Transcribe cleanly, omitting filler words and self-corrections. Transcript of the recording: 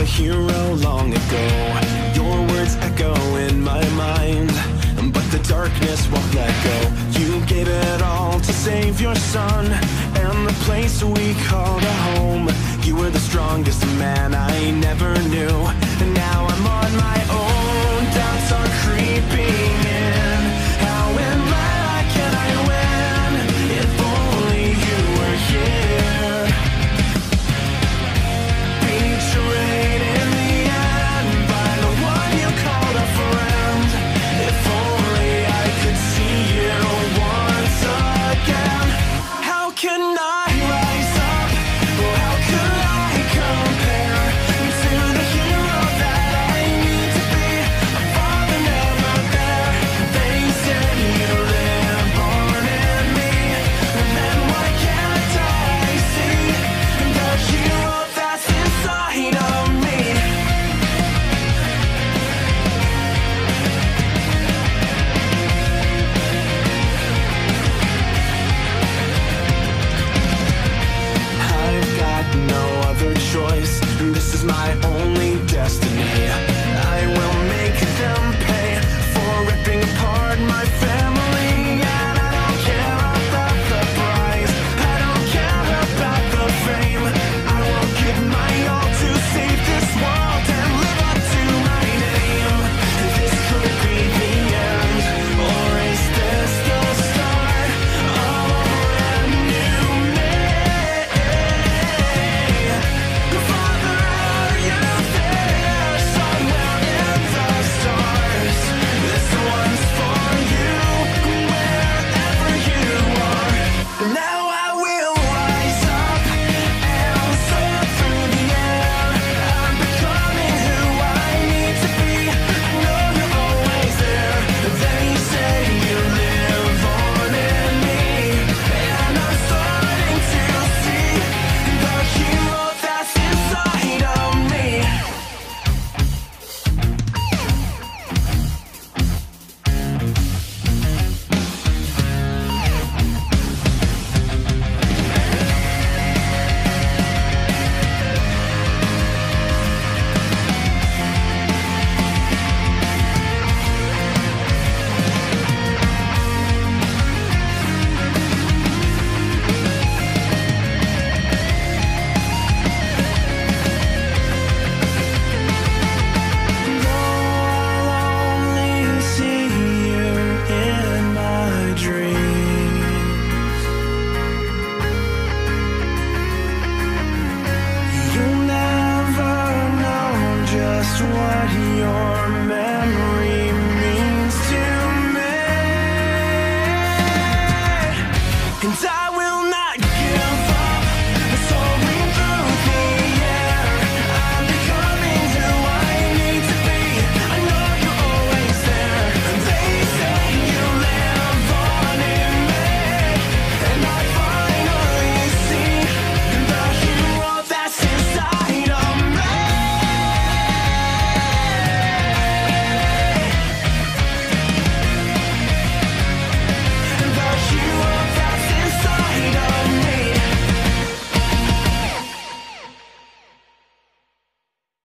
a hero long ago. Your words echo in my mind, but the darkness won't let go. You gave it all to save your son and the place we called a home. You were the strongest man I never knew, and now I'm on my own. Doubts are creeping in. How am I? Can I win? If only you were here. Betrayed in the end by the one you called a friend. If only I could see you once again. How can I rise up? Or how could I compare to the hero that I need to be? A father never there. They say you live on in me. Then why can't I see the hero that's inside of me? I've got no other choice. This is my only destiny. I will make them pay for ripping apart my family. And I don't care about the prize. I don't care about the fame. I will give my all to save this world and live up to my name. This could be the end, or is this the start of a brand new day? Father, are you there somewhere in the stars? This one's for you, wherever you are. Now I will rise up and soar through the air. I'm becoming who I need to be. I know you're always there. They say you live on in me, and I'm starting to see the hero that's inside of me. I'll only see you in my dreams. You'll never know just what you're